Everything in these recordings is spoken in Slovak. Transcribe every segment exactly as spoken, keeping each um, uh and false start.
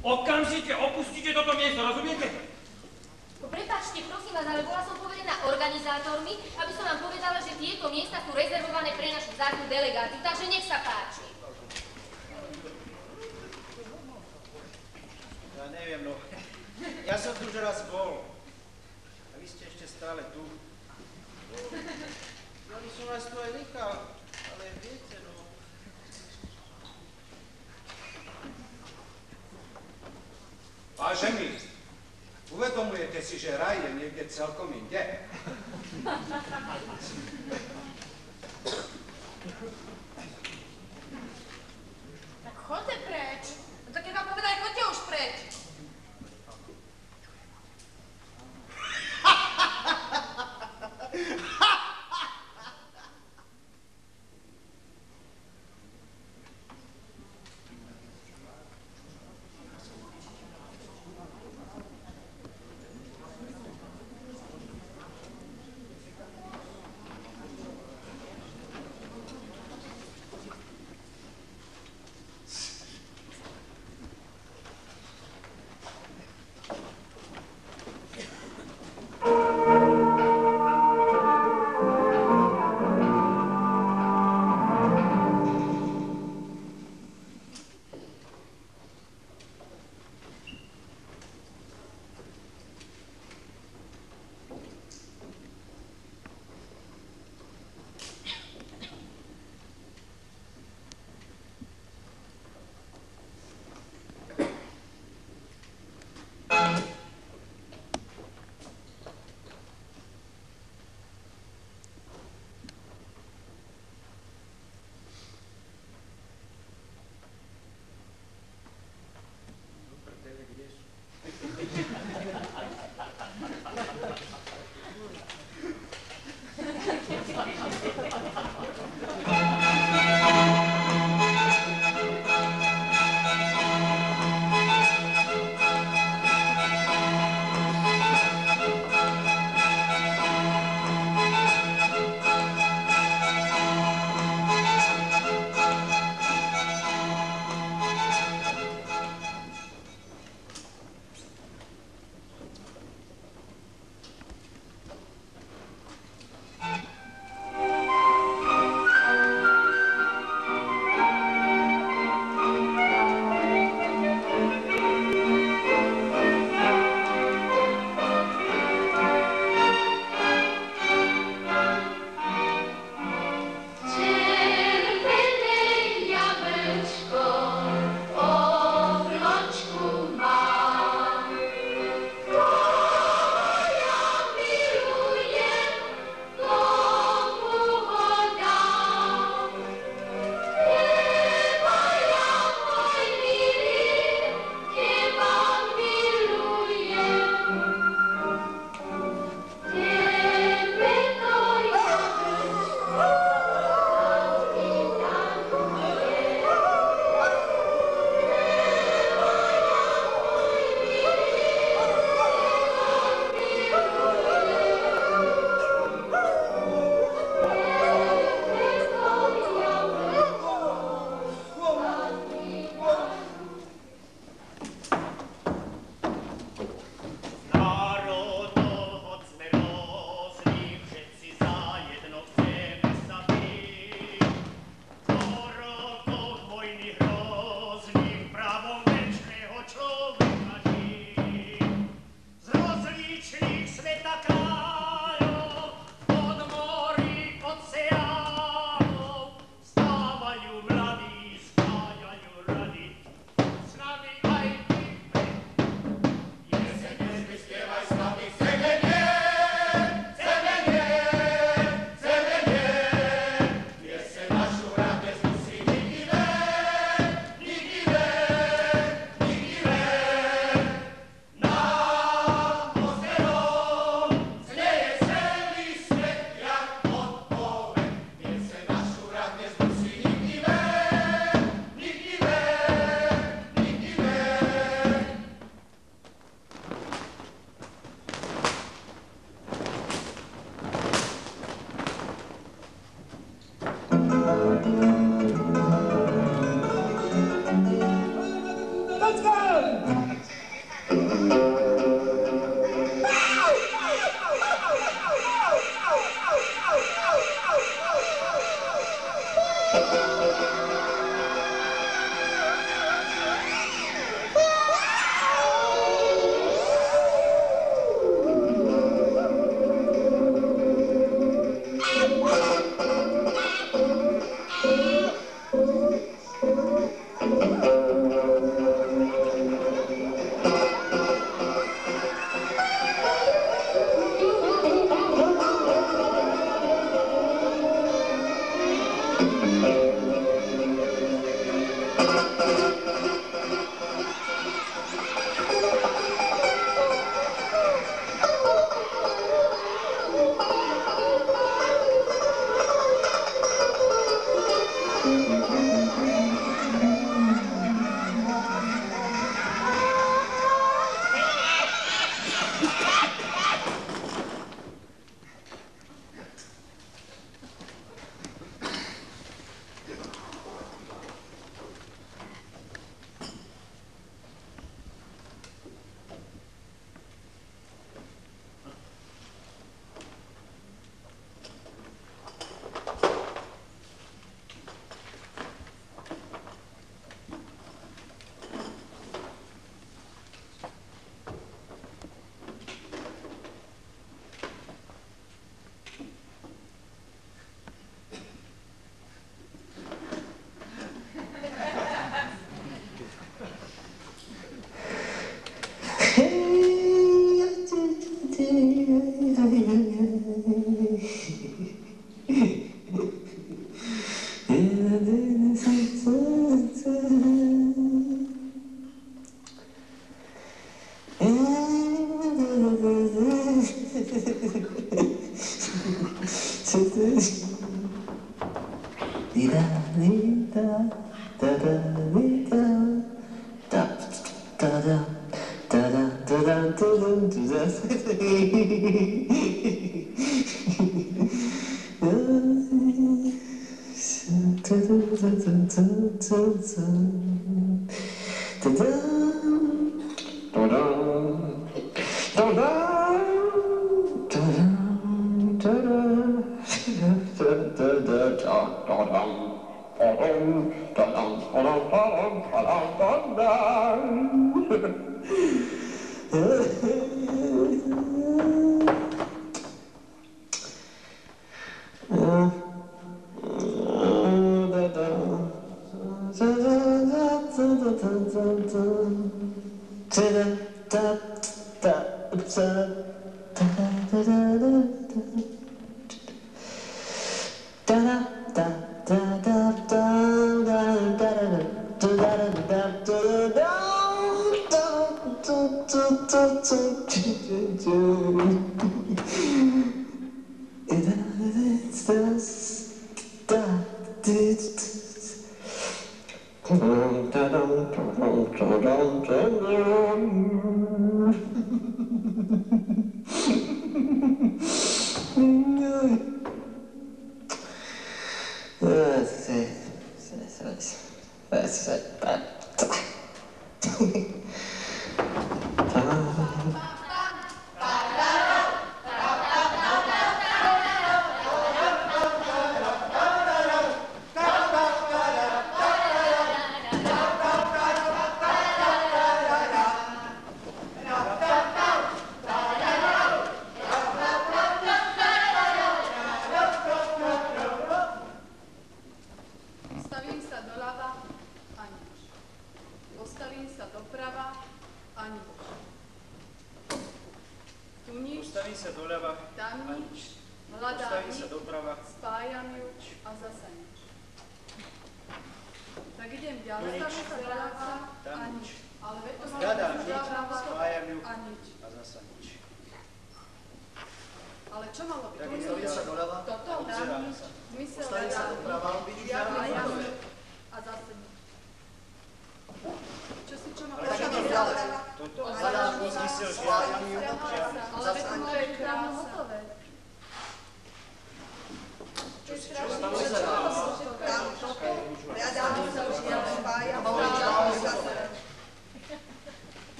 Okamžite opustite toto miesto, rozumiete? Prepáčte, prosím vás, ale bola som povedená organizátormi, aby som vám povedala, že tieto miesta sú rezervované pre našu vzácnu delegáciu, takže nech sa páči. Ja neviem, no. Ja som tu už raz bol. A vy ste ešte stále tu. Ja by som vás tu aj nechal, ale viete, no. Vážení, uvedomujete si, že raj je niekde celkom inde? Tak choďte preč. No tak keď vám povedali, choďte už preč.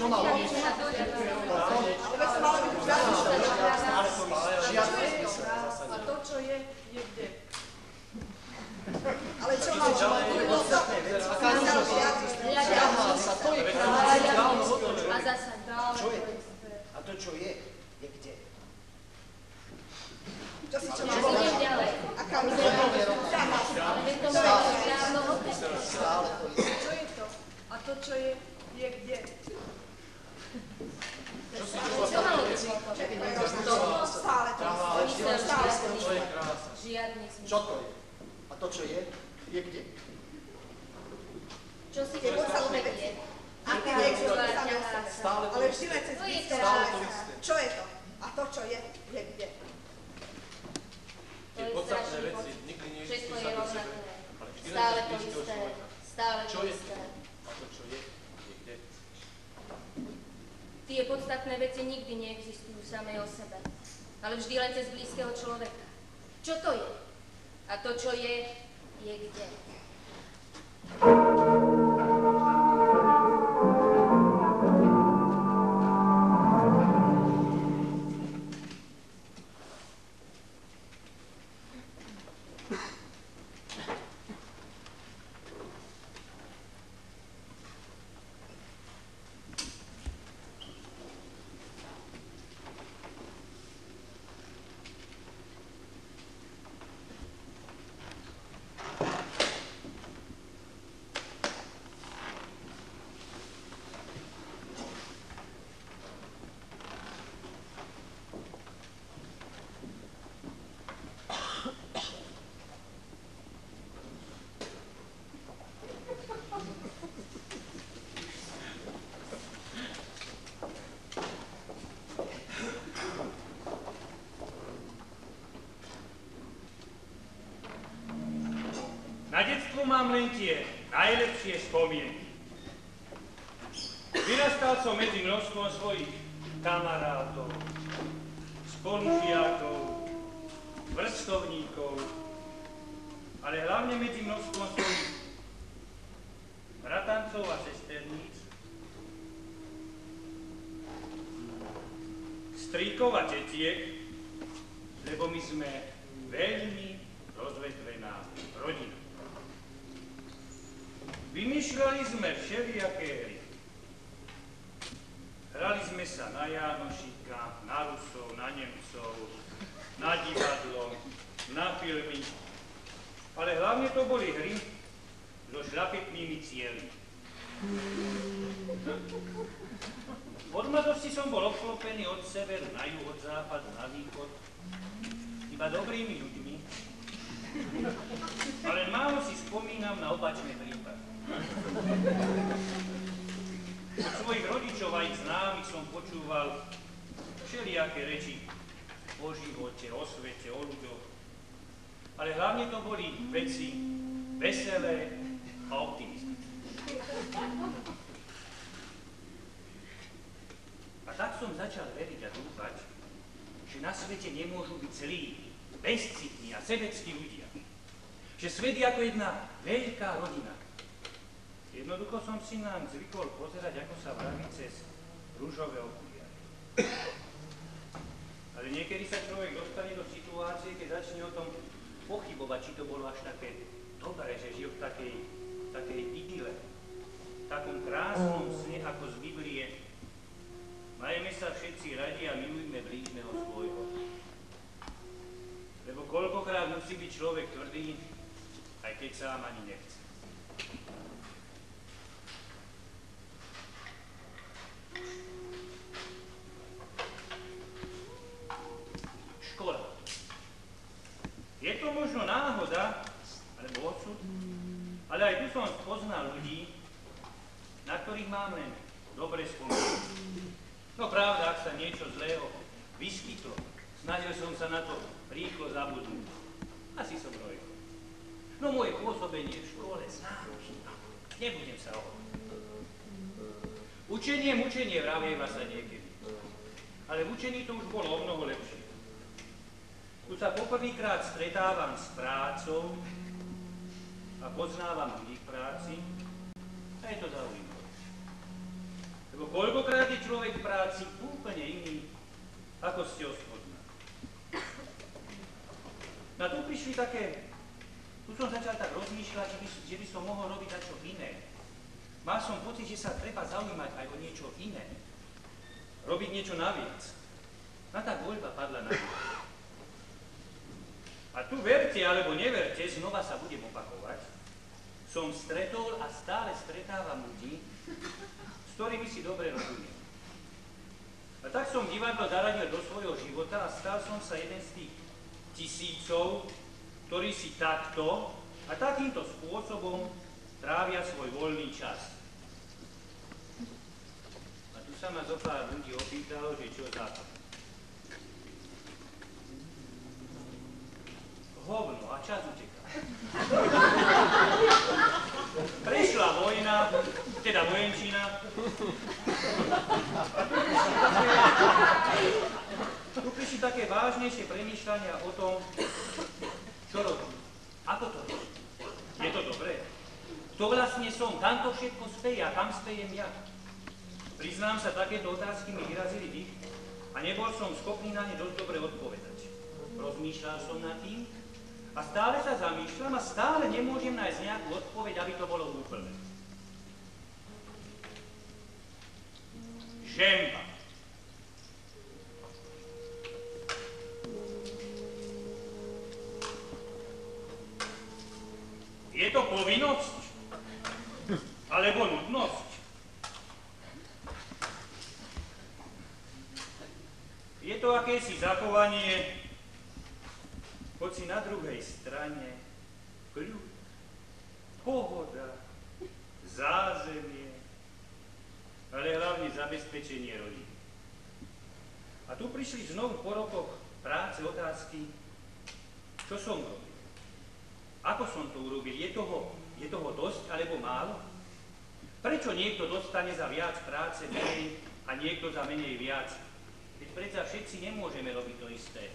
Čo mal robiť? Ale som mala byť zasičná. Žiadne zmysel. A to, čo je, je kde? Ale čo mal robiť? Podstatné veci. Aká je Hľadá sa, to je a zasa dále. Čo je? A to, čo je, je kde? Čo si čo Ja mal si idem robiť? ďalej. Aká je Ale veď to máš dávno hotové. Stále to isté. Čo je to? A to, čo je, je kde? Čo malo byť hotové? Stále to isté. Zmysel Stále to žiadny. isté. Žiadny Čo zmysel. to je? A to, čo je, je kde? Čo si Tie podstatné povedie? veci. Aká Tie je podstatné ťahá veci. sa? Stále to Ale vždy isté. len cez To je blízke krása. človeka. Čo je to? A to, čo je, je kde? To je strašný pocit. Všetko je rovnaké. Stále to isté. Stále to isté. A to, čo je, je kde? Tie podstatné veci nikdy neexistujú samé o sebe, ale vždy len cez blízkeho človeka. Čo to je? A to, čo je, je kde? Na detstvo mám len tie najlepšie spomienky. Vyrastal som medzi množstvom svojich kamarátov, spolužiakov, vrstovníkov, ale hlavne medzi množstvom svojich bratancov a sesterníc, strýkov a tetiek, lebo my sme veľmi rozvetvená rodina. Vymýšľali sme všelijaké hry. Hrali sme sa na Jánošika, na Rusov, na Nemcov, na divadlo, na filmy, ale hlavne to boli hry so šľapetnými cieľmi. Od mladosti som bol obklopený od severu na juh, od západu na východ, iba dobrými ľuďmi, ale málo si spomínam na opačné prípady. Od svojich rodičov a ich známych som počúval všelijaké reči o živote, o svete, o ľuďoch, ale hlavne to boli veci veselé a optimistické. A tak som začal veriť a dúfať, že na svete nemôžu byť celí bezcitní a sebeckí ľudia. Že svet je ako jedna veľká rodina. Jednoducho som si nám zvykol pozerať, ako sa vraví cez rúžové okuliare. Ale niekedy sa človek dostane do situácie, keď začne o tom pochybovať, či to bolo až také dobré, že žil v takej, takej idyle, v takom krásnom sne, ako z Biblie. Majme sa všetci radi a milujme blížneho svojho. Lebo koľkokrát musí byť človek tvrdý, aj keď sám ani nechce. Škola. Je to možno náhoda, alebo odsud, ale aj tu som spoznal ľudí, na ktorých mám len dobré spomienky. No pravda, ak sa niečo zlého vyskytlo, snažil som sa na to rýchlo zabudnúť. Asi som rojko. No moje pôsobenie v škole znám. Nebudem sa hovoriť. Učenie, mučenie, vravieva sa niekedy. Ale v učení to už bolo o mnoho lepšie. Tu sa poprvýkrát stretávam s prácou a poznávam ľudí v práci a je to zaujímavé. Lebo koľkokrát Ako ste ho spoznali? No tu prišli také, tu som začal tak rozmýšľať, že by, že by som mohol robiť niečo iné. Mal som pocit, že sa treba zaujímať aj o niečo iné. Robiť niečo naviac. No tá voľba padla na mňa. A tu verte alebo neverte, znova sa budem opakovať, som stretol a stále stretávam ľudí, s ktorými si dobre rozumiem. A tak som divadlo zaradil do svojho života a stal som sa jeden z tých tisícov, ktorí si takto a takýmto spôsobom trávia svoj voľný čas. A tu sa ma zo pár ľudí opýtalo, že čo za to. Hovno a čas uteká. Prešla vojna, teda vojenčina. Tu prišli také vážnejšie premýšľania o tom, čo robím. Ako to robím? Je to dobré? Kto vlastne som? Kam to všetko speje a kam spejem ja? Priznám sa, takéto otázky mi vyrazili dých a nebol som schopný na ne dosť dobre odpovedať. Rozmýšľal som nad tým a stále sa zamýšľam a stále nemôžem nájsť nejakú odpoveď, aby to bolo úplné. Žemba. Je to povinnosť? Alebo nutnosť? Je to akési zachovanie, hoci na druhej strane kľud, pohoda, zázemie, ale hlavne zabezpečenie rodiny. A tu prišli znovu po rokoch práce otázky, čo som robil. Ako som to urobil? Je toho, je toho dosť alebo málo? Prečo niekto dostane za viac práce menej a niekto za menej viac? Veď predsa všetci nemôžeme robiť to isté.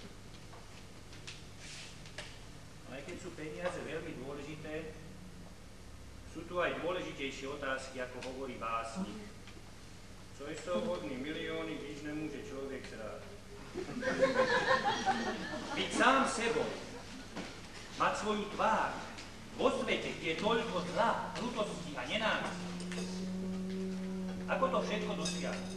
Aj keď sú peniaze veľmi dôležité, sú tu aj dôležitejšie otázky, ako hovorí básnik. Co je z toho hodný milióny, když nemôže človek zráť. Byť sám sebou, mať svoju tvár vo svete, kde je toľko zla, krutosti a nenávisti. Ako to všetko dosiahnuť?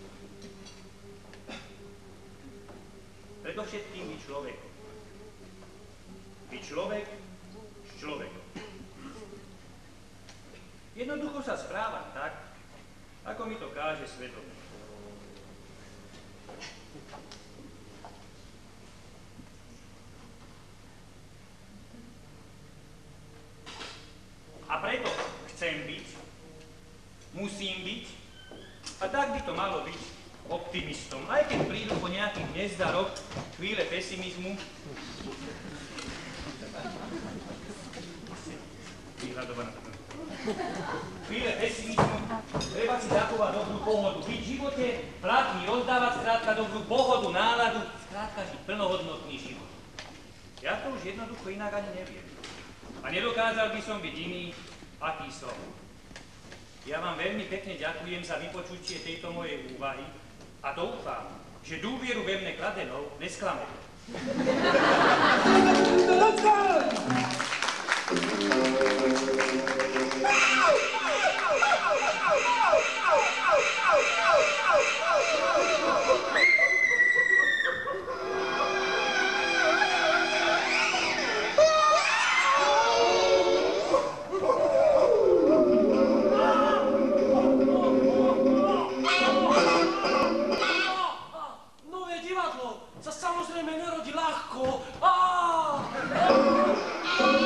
Predovšetkým byť človekom. Byť človek s človekom. Jednoducho sa správam tak, ako mi to káže svedomie. A preto chcem byť, musím byť, a tak by to malo byť optimistom. Aj keď prídu po nejakých nezdaroch chvíle pesimizmu, chvíle pesimizmu, treba si zachovať dobrú pohodu. Byť v živote platný, rozdávať skrátka dobrú pohodu, náladu, skrátka žiť plnohodnotný život. Ja to už jednoducho inak ani neviem. A nedokázal by som byť iný, aký som. Ja vám veľmi pekne ďakujem za vypočutie tejto mojej úvahy a dúfam, že dôvieru ve mne kladenou nesklamete. Samozrejme nerodí ľahko. Á!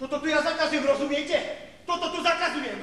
Toto tu ja zakazujem, rozumiete? Toto tu zakazujem!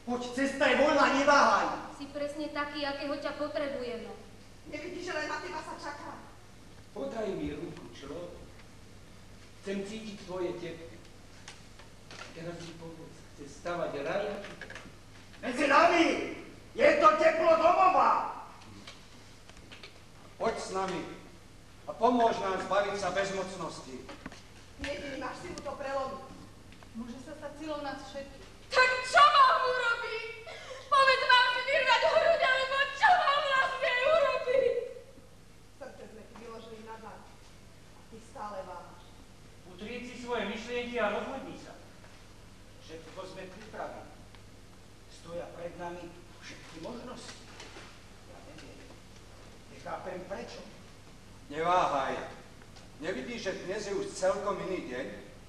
Poď, cesta je voľná, neváhaj. Si presne taký, akého ťa potrebujeme. Nevidíš, že len na teba sa čaká. Podaj mi ruku, človek. Chcem cítiť tvoje teplo. Teraz mi povedz, chce stavať rajaky? Medzi nami je to teplo domova. Poď s nami a pomôž nám zbaviť sa bezmocnosti. Jediný máš silu to prelomiť. Môže sa stať silou nás všetkých. Tak čo mám urobiť? Povedz, mám si vyrvať hruď, alebo čo mám vlastne urobiť? Srdce sme ti vyložili na dlaň. A ty stále váhaš. Utrieť si svoje myšlienky a rozhodni sa. Všetko sme pripravili. Stoja pred nami všetky možnosti. Ja neviem. Nechápem prečo. Neváhaj. Nevidíš, že dnes je už celkom iný deň?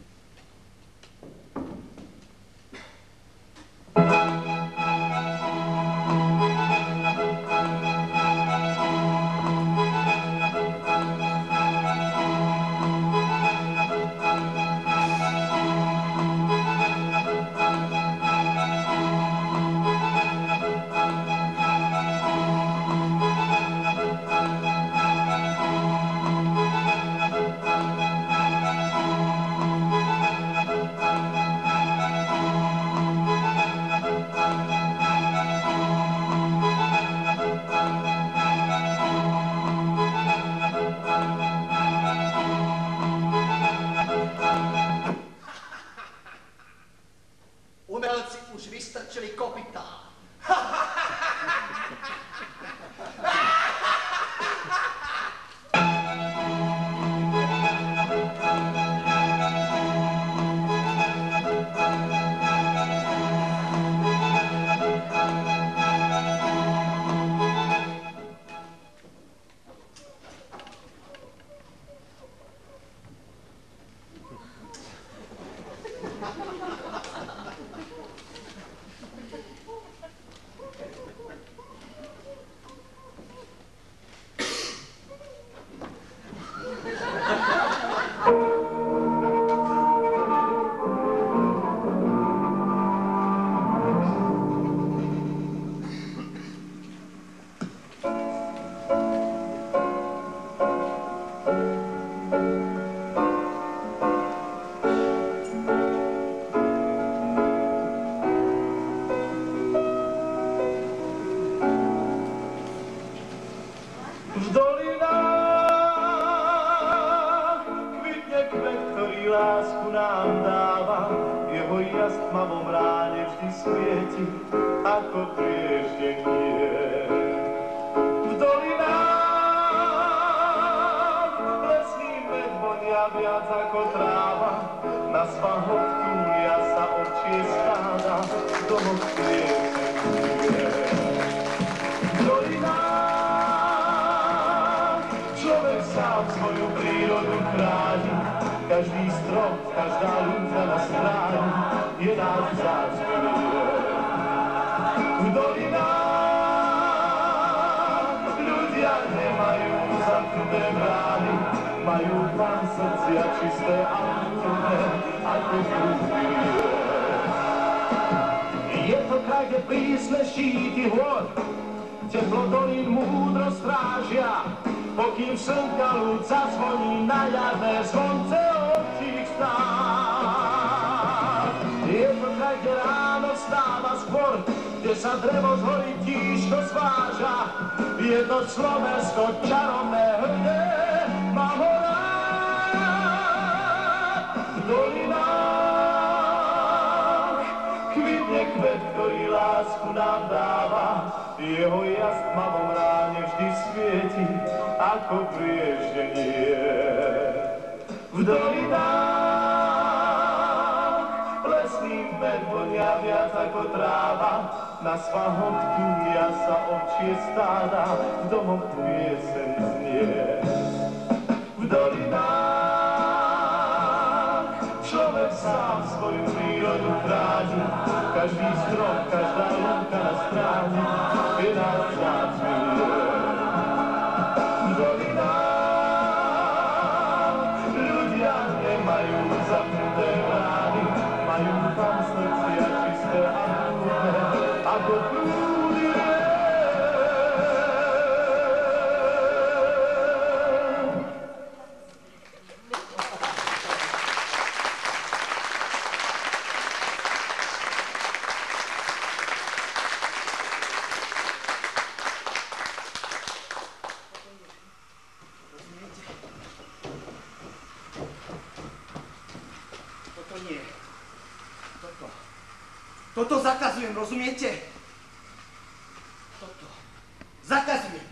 Umelci už vystrčili kopytá. Pokým slnka ľud zazvoní na jarné zvonce ovčích stát. Je to kraj, kde ráno stáva skôr, kde sa drevo z hory tížko zváža. Jedno Slovensko čarovné hrdé, mám ho rád. V dolinách kvitne kvet, ktorý lásku nám dáva. Jeho jas v tmavom ráne vždy svieti ako prieždenie. V dolinách lesný med vonia viac ako tráva, na svahoch túlia sa ovčie stáda, v domoch pieseň znie. V dolinách človek sám svoju prírodu chráni, každý strom, každá lúka na stráni je nás vzácný liek. V dolinách ľudia nemajú zapnuté brány, majú tam srdcia čisté a múdne. Toto zakazujem, rozumiete? Toto zakazujem.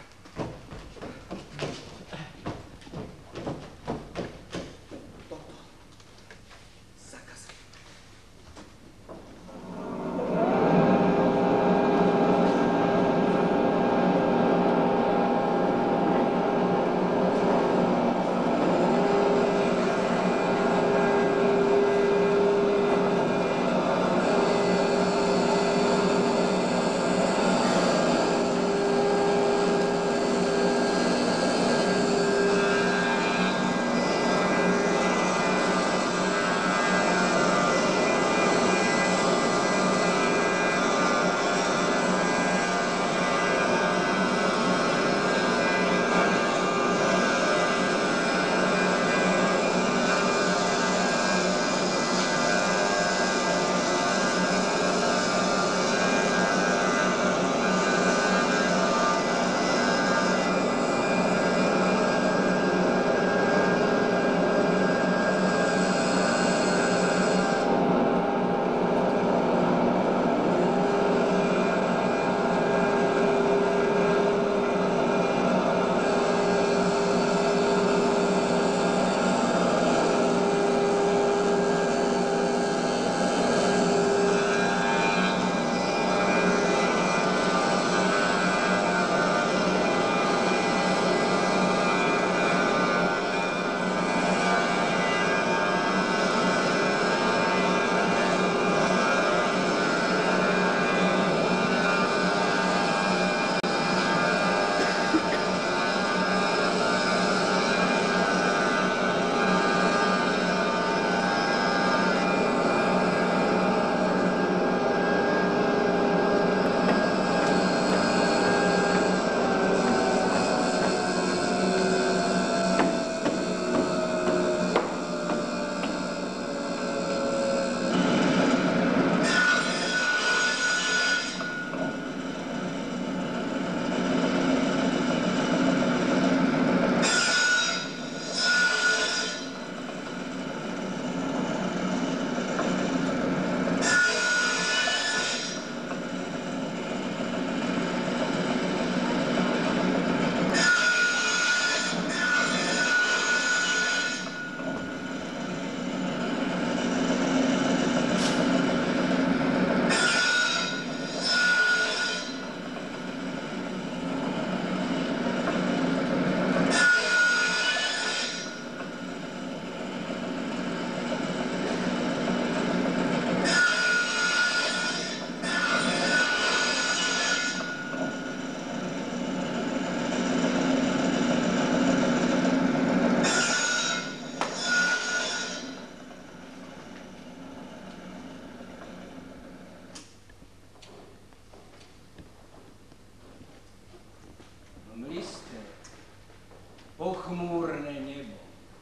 pochmúrne nebo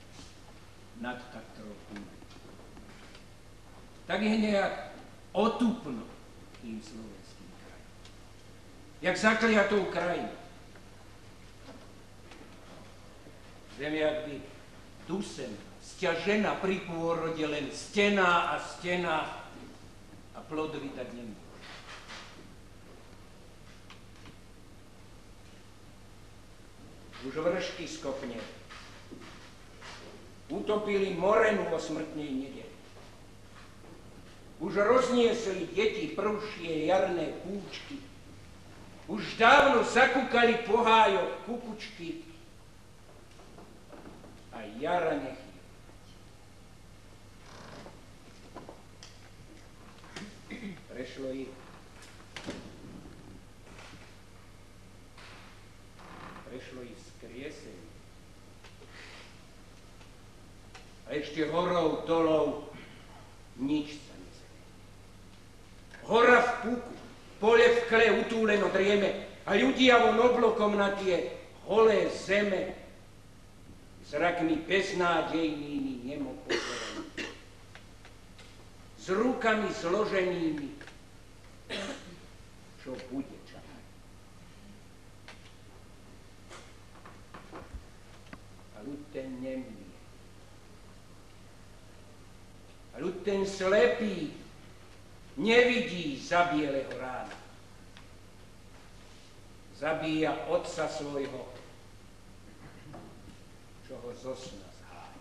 nad Tatrou. Tak je nejak otupno tým slovenským krajom. Jak zakliatou krajinu. Zem jakby dusená, sťažená pri pôrode, len stená a stená a plod vydať nemôže. Už vršky skopne. Utopili morenu o smrtnej nedeli. Už rozniesli deti prúšie jarné púčky. Už dávno zakúkali po hájoch kukučky. A jara nechýba. Prešlo ich. Prešlo ich skriesenie. A ešte horou, dolov, nič sa nezmení. Hora v puku, pole v kle utúleno drieme a ľudia von oblokom na tie holé zeme zrakmi beznádejnými nemo pozerajú. S rukami zloženými, čo bude čakať. A ľud ten nemý. A ľud ten slepý nevidí za bieleho rána. Zabíja otca svojho, čo ho zo sna zháňa.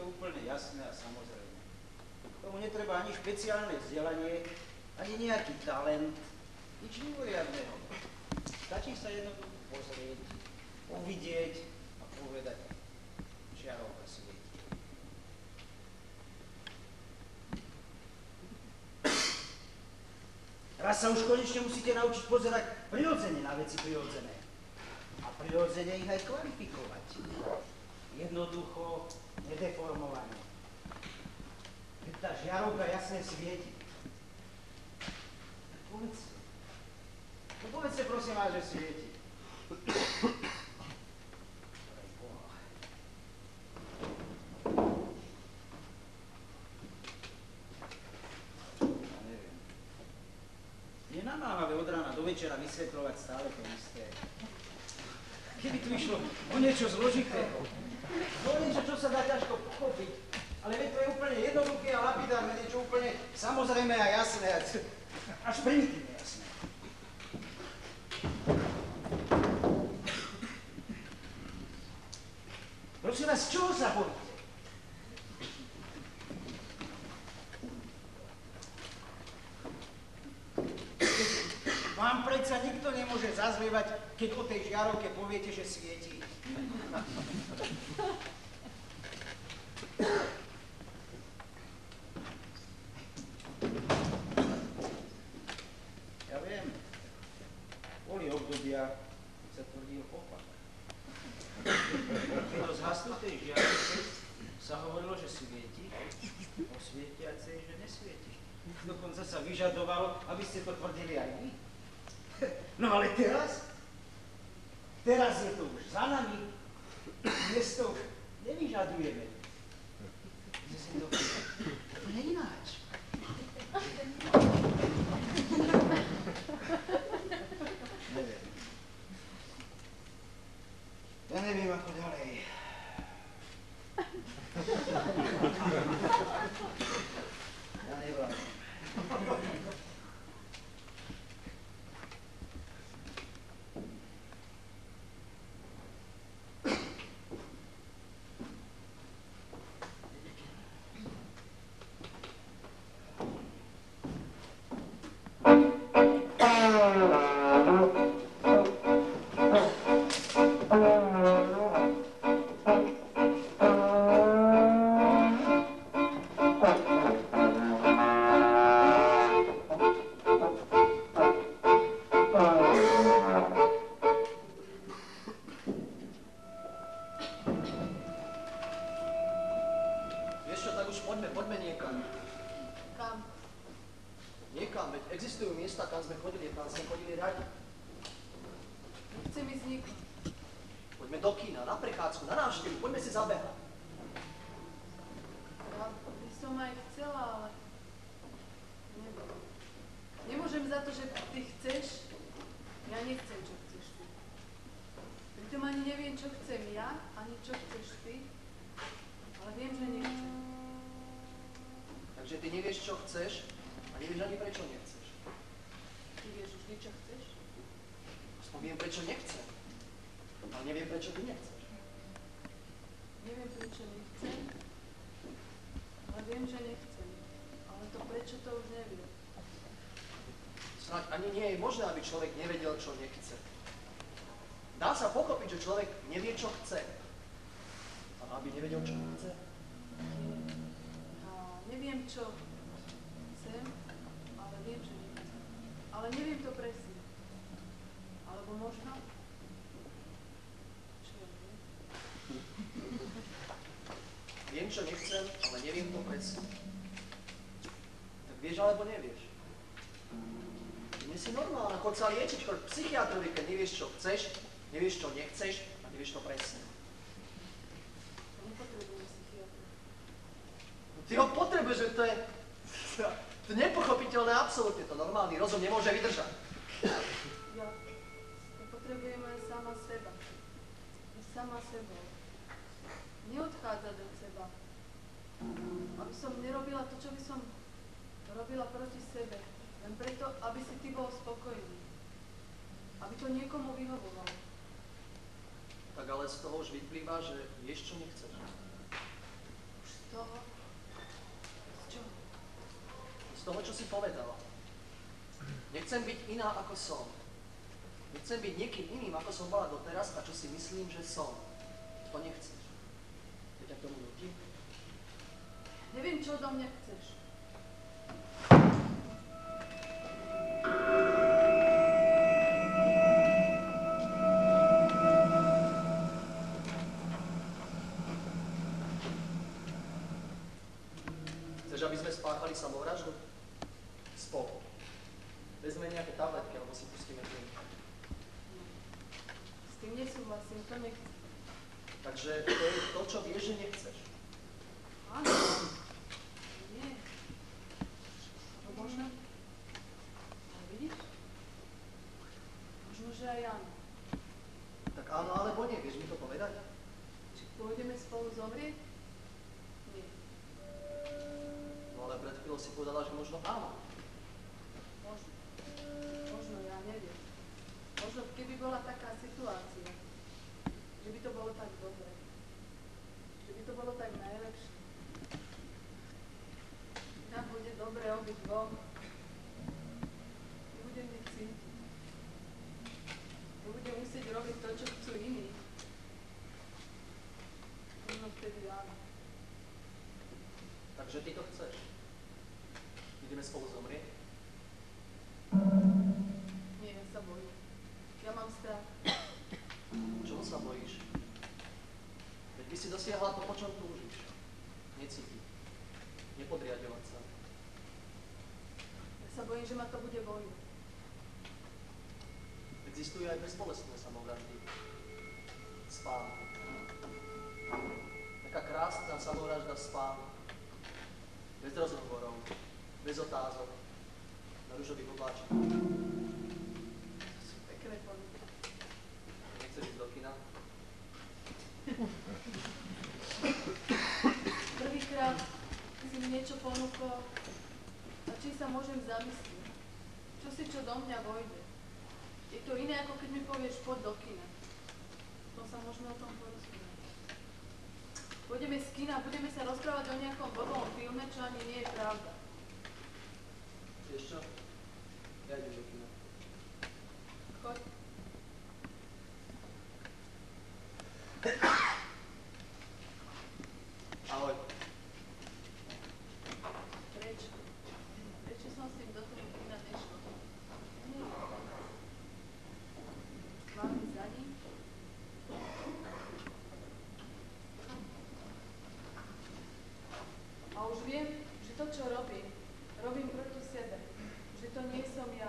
to úplne jasné a samozrejme. Tomu netreba ani špeciálne vzdelanie, ani nejaký talent, nič mimoriadného. Stačí sa jednoducho pozrieť, uvidieť a povedať, žiarovka svieti. Raz sa už konečne musíte naučiť pozerať prirodzene na veci prirodzené. A prirodzene ich aj kvalifikovať. Jednoducho, nedeformovane. Keď tá žiarovka jasne svieti. Tak povedzte. No povedzte prosím vás, že svieti. Nenamáhavé od rána do večera vysvetľovať stále to isté. Keby tu išlo o niečo zložitého, o niečo, čo sa dá ťažko pochopiť, ale veď to je úplne jednoduché a lapidárne, niečo úplne samozrejme a jasné, až primitívne jasné. Prosím vás, čoho sa bojíte? Vám predsa nikto nemôže zazlievať, keď o tej žiarovke poviete, že svieti. Ja viem, boli obdobia, keď sa tvrdil opak. Keď do zhasnutej žiarovke sa hovorilo, že svieti, o svietiacej, že nesvieti. Dokonca sa vyžadovalo, aby ste to tvrdili aj vy. No ale teraz, teraz je to už za nami, dnes to nevyžadujeme. Že si to úplne ináč. Neviem. Ja neviem, ako ďalej. Ja nevládam. Ani nie je možné, aby človek nevedel, čo nechce. Dá sa pochopiť, že človek nevie, čo chce. Ale aby nevedel, čo nechce? No, neviem, čo chcem, ale viem, čo nechcem. Ale neviem to presne. Alebo možno... Čo ja viem? Viem, čo nechcem, ale neviem to presne. Tak vieš, alebo nevieš? Nie si normálna, choď sa liečiť, choď k psychiatrovi, keď nevieš, čo chceš, nevieš, čo nechceš a nevieš to presne. Nepotrebujem psychiatra. Ty ho potrebuješ, že to je... To je nepochopiteľné absolútne, to normálny rozum nemôže vydržať. Ja to potrebujem len sama seba. Sama sebou. Neodchádzať od seba. Aby som nerobila to, čo by som robila proti sebe. Len preto, aby si ty bol spokojný. Aby to niekomu vyhovovalo. Tak ale z toho už vyplýva, že vieš, čo nechceš. Už z toho? Z čoho? Z toho, čo si povedala. Nechcem byť iná, ako som. Nechcem byť niekým iným, ako som bola doteraz a čo si myslím, že som. To nechceš. Ja ťa k tomu nutím? Neviem, čo odo mňa chceš. Chceš, aby sme spáchali samovraždu? Spolu. Vezme nejaké tabletky, alebo si pustíme film. S tým nesúhlasím, to nechcem. Takže to je to, čo vieš, že nechceš. Áno. Nie. No možno. Ale vidíš? Možno, že aj áno. Tak áno, alebo nie, vieš mi to povedať? Či pôjdeme spolu zomrieť? Nie. No ale pred chvíľou si povedala, že možno áno. Možno. Možno, ja neviem. Možno, keby bola taká situácia, že by to bolo tak dobre. Že by to bolo tak najlepšie. Nám bude dobre obidvom. Nebudem nič cítiť. Nebudem musieť robiť to, čo chcú iní. Možno vtedy áno. Takže ty to chceš. Ideme spolu zomrieť? Nie, ja sa bojím. Ja mám strach. Čoho sa bojíš? Veď by si dosiahla to, po čom túžiš. Necítiť. Nepodriadovať sa. Ja sa bojím, že ma to bude vojna. Existujú aj bezbolestné samovraždy. Spánok. Taká krásna samovražda spánok. Bez rozhovorov, bez otázok, na ružových obláčikoch. To sú pekné ponuky. Nechceš ísť do kina? Prvýkrát si mi niečo ponúkol a či sa môžem zamyslieť. Čo si čo do mňa vojde. Je to iné, ako keď mi povieš, poď do kina. To sa môžeme o tom porozprávať. Pôjdeme z kina a budeme sa rozprávať o nejakom blbom filme, čo ani nie je pravda. Vieš čo? Ja idem do kina. Choď. Ahoj. Prečo? Prečo som s tým do toho kina nešla? Nie je to tak. Mám ísť za ním? A už viem, že to, čo robím, robím proti sebe. Že to nie som ja.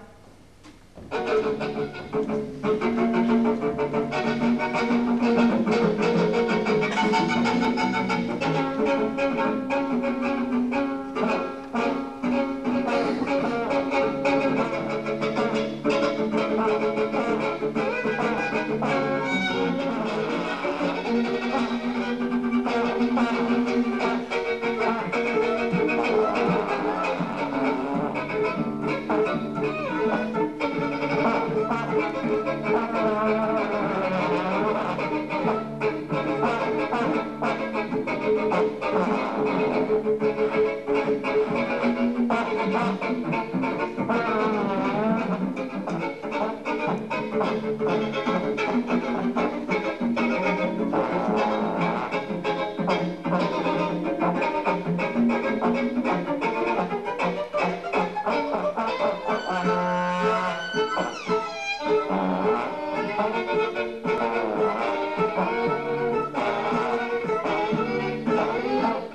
Thank you.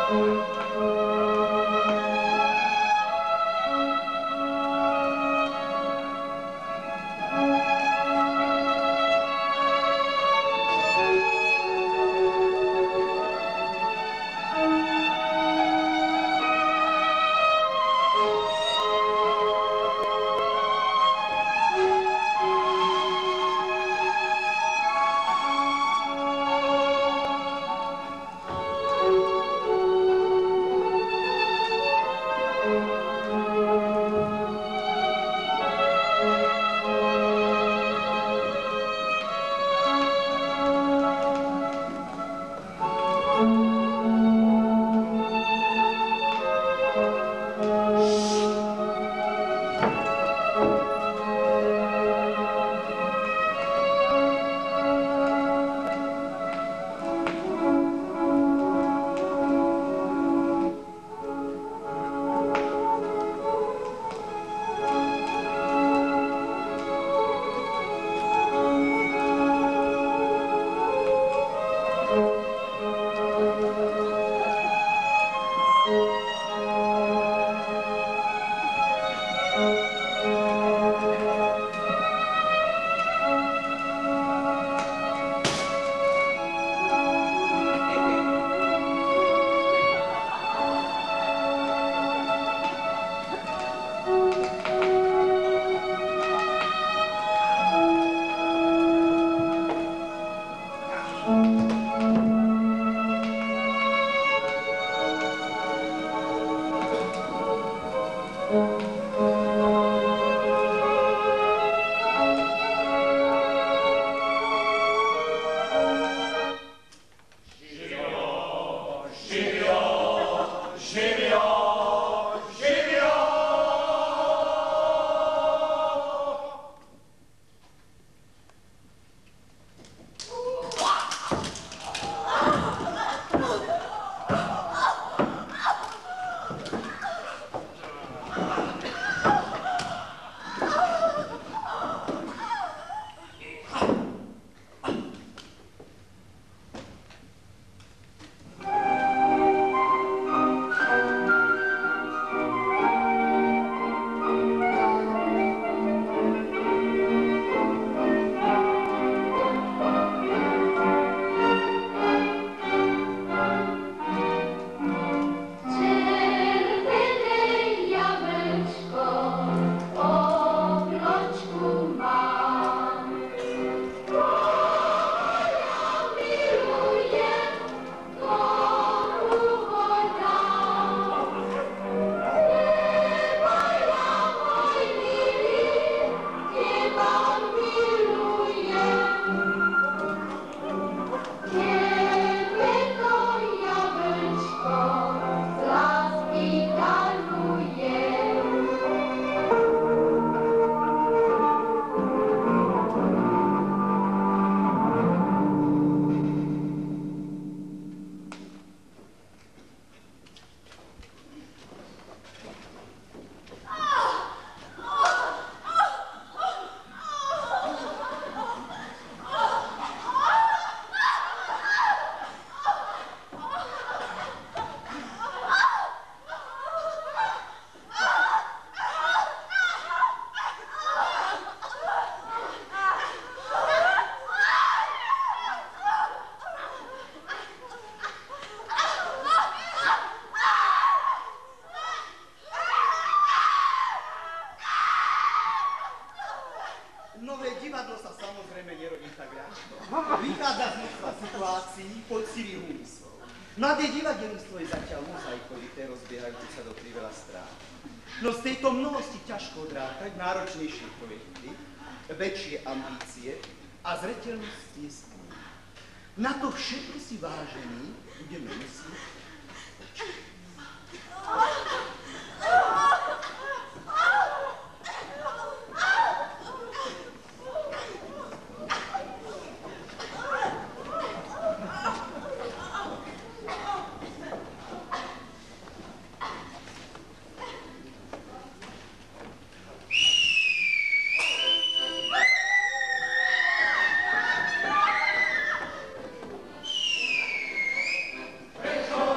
Vychádza z množstva situácií poctivých úmyslov. Mladé divadelníctvo je zatiaľ mozaikovité, rozbiehajúce sa do priveľa strán. No z tejto mnohosti ťažko odrátať náročnejšie projekty, väčšie ambície a zreteľnosť nesplní. Na to všetko si vážení budeme myslieť počkať. Prečo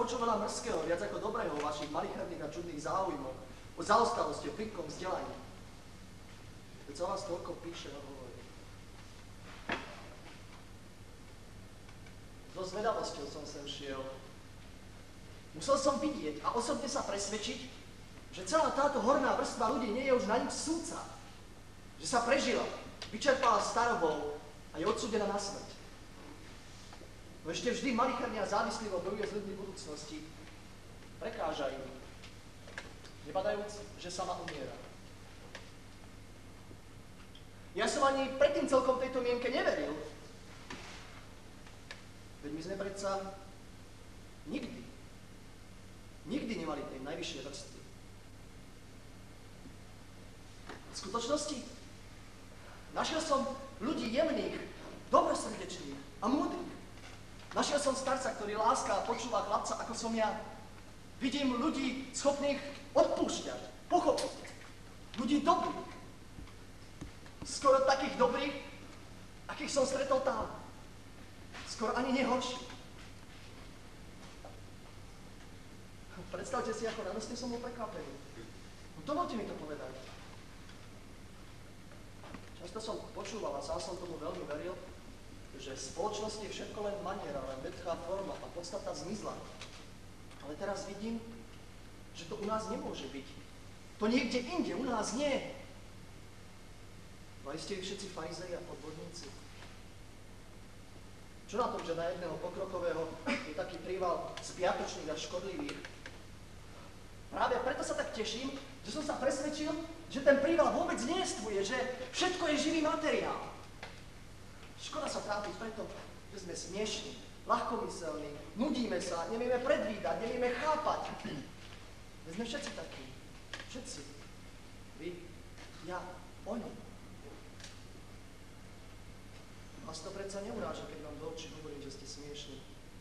počul veľa mrzkého, viac ako dobrého o vašich malicherných a čudných záujmoch, o zaostalosti, o plitkom vzdelaní. Veď sa vás toľko píše a hovorí. So zvedavosťou som sem šiel. Musel som vidieť a osobne sa presvedčiť, že celá táto horná vrstva ľudí nie je už na nič súca. Že sa prežila, vyčerpala starobou a je odsúdená na smrť. No ešte vždy malicherní a závislivo bojuje s ľuďmi budúcnosti. Prekážajú, nebadajúc, že sama umiera. Ja som ani predtým celkom tejto mienke neveril. Veď my sme predsa nikdy, nikdy nemali tej najvyššie vrstvy. V skutočnosti našiel som ľudí jemných, dobrosrdečných a múdrych. Našiel som starca, ktorý láska a počúva chlapca, ako som ja. Vidím ľudí schopných odpúšťať, pochopiť. Ľudí dobrých. Skoro takých dobrých, akých som stretol tam. Skoro ani nehorší. Predstavte si, ako radostne som bol prekvapený. Dovolte mi to povedať. Často som počúval a sám som tomu veľmi veril, že v spoločnosti je všetko len maniera, len vedchá forma a podstata zmizla. Ale teraz vidím, že to u nás nemôže byť. To niekde inde, u nás nie. Mali ste vy všetci farizei a podvodníci? Čo na tom, že na jedného pokrokového je taký príval spiatočných a škodlivých? Práve preto sa tak teším, že som sa presvedčil, že ten príval vôbec nejestvuje, že všetko je živý materiál. Škoda sa trápiť preto, že sme smiešní, ľahkomyselní, nudíme sa, nevieme predvídať, nevieme chápať. My sme všetci takí. Všetci. Vy, ja, oni. Vás to predsa neuráža, keď vám do očí hovorím, že ste smiešní.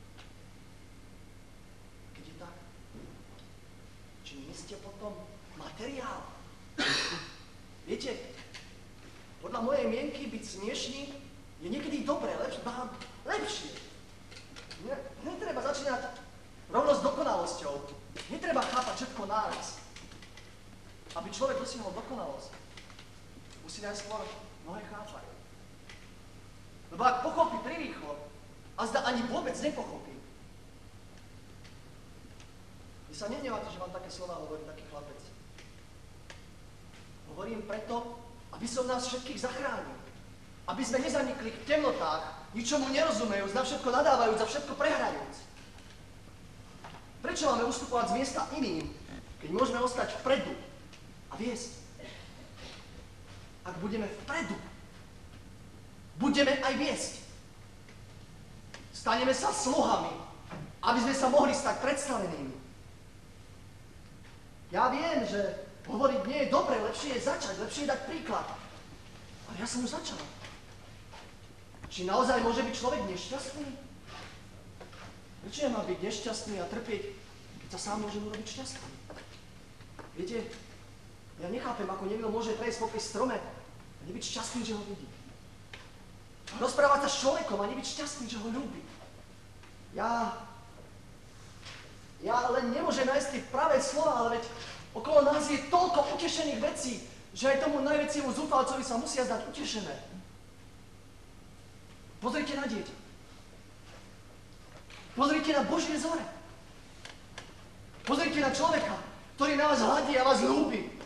Keď je tak, či nie ste potom materiál? Viete, podľa mojej mienky byť smiešný je niekedy dobré, lepšie, ba, lepšie. Ne, netreba začínať rovno s dokonalosťou. Netreba chápať všetko náraz. Aby človek dosiahol dokonalosť, musí najskôr mnohé chápať. Lebo ak pochopí prirýchlo, a zda ani vôbec nepochopí. Vy sa nehnevate, že vám také slova hovorí taký chlapec. Hovorím preto, aby som nás všetkých zachránil. Aby sme nezanikli v temnotách, ničomu nerozumejúc, na všetko nadávajúc, za všetko prehrajúc. Prečo máme ustupovať z miesta iným, keď môžeme ostať vpredu a viesť? Ak budeme vpredu, budeme aj viesť. Staneme sa sluhami, aby sme sa mohli stať predstavenými. Ja viem, že hovoriť nie je dobre, lepšie je začať, lepšie je dať príklad. Ale ja som už začal. Či naozaj môže byť človek nešťastný? Prečo nemá byť nešťastný a trpieť, keď sa sám môže urobiť šťastný? Viete, ja nechápem, ako niekto môže prejsť popri strome a nebyť šťastný, že ho vidí. Rozprávať sa s človekom a nebyť šťastný, že ho ľúbi. Ja... Ja len nemôžem nájsť tie pravé slova, ale veď okolo nás je toľko utešených vecí, že aj tomu najväčšiemu zúfalcovi sa musia zdať utešené. Pozrite na dieťa. Pozrite na Božie zore. Pozrite na človeka, ktorý na vás hladí a vás ľúbi.